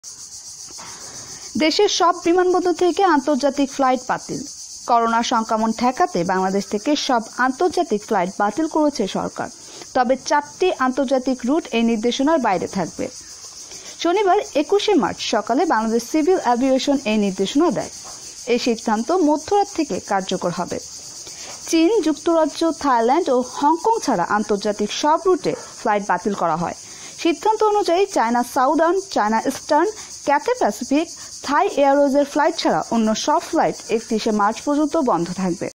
দেশের সব বিমানবন্দর থেকে আন্তর্জাতিক ফ্লাইট বাতিল। করোনা সংক্রমণ ঠেকাতে বাংলাদেশ থেকে সব আন্তর্জাতিক ফ্লাইট বাতিল করেছে সরকার। তবে 4টি আন্তর্জাতিক রুট এই নির্দেশনার বাইরে থাকবে। শনিবার 21শে মার্চ সকালে বাংলাদেশ সিভিল অ্যাভিয়েশন এই নির্দেশনা দেয়। এই সিদ্ধান্ত মধ্যরাত থেকে কার্যকর হবে। চীন, যুক্তরাজ্য, থাইল্যান্ড ও হংকং ছাড়া আন্তর্জাতিক সব রুটে ফ্লাইট বাতিল করা হয়। সিদ্ধান্ত অনুযায়ী China Southern, China Eastern, Cathay Pacific, Thai এয়ারওয়েজের ফ্লাইট ছাড়া অন্য সব ফ্লাইট 31শে মার্চ পর্যন্ত বন্ধ থাকবে।